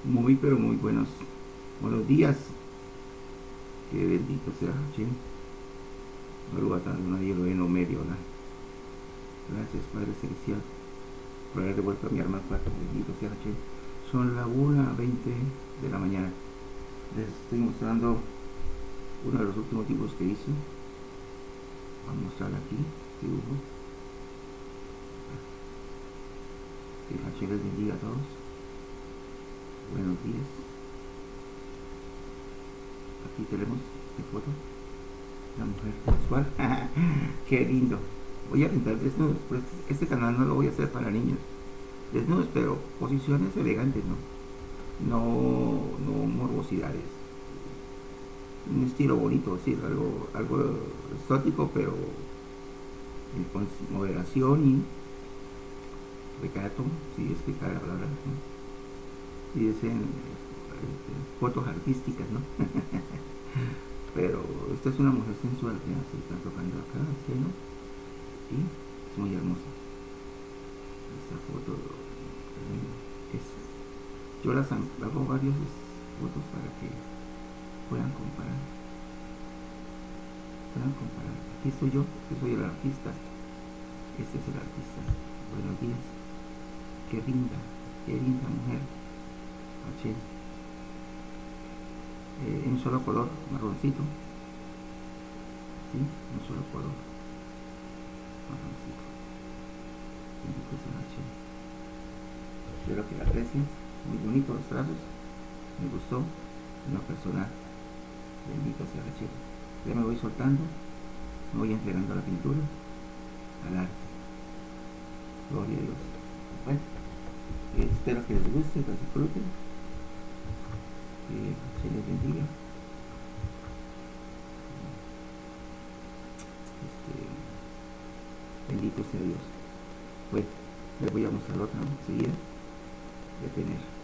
Muy, pero muy buenos días. Que bendito sea Hashem. Nadie lo en lo medio. Gracias, Padre Celestial, por haber devuelto a mi alma al cuarto. Bendito sea Hashem. Son la 1:20 de la mañana. Les estoy mostrando uno de los últimos dibujos que hice. Vamos a mostrar aquí dibujo. Que Hashem les bendiga a todos. Buenos días. Aquí tenemos esta foto. La mujer sexual. Qué lindo. Voy a pintar desnudos, pero este canal no lo voy a hacer para niños. Desnudos, pero posiciones elegantes, no morbosidades. Un estilo bonito, sí, algo exótico, pero con moderación y recato, si es que cabe la palabra, ¿no? Y dicen fotos artísticas, ¿no? Pero esta es una mujer sensual que se está tocando acá, ¿sí, no? Y es muy hermosa. Esta foto es... Yo las hago varias fotos para que puedan comparar. Aquí estoy yo, que soy el artista. Este es el artista. Buenos días. Qué linda mujer. H. En un solo color, marroncito. ¿Sí? Un solo color, marroncito. Bendito sea H. Espero que la aprecien. Muy bonito los trazos. Me gustó. En lo personal. Bendito sea H. Ya me voy soltando. Me voy entregando a la pintura. Al arte. Gloria a Dios. Bueno, espero que les guste, que disfruten. Que se les bendiga. Bendito sea Dios. Bueno, les voy a mostrar otra enseguida de tener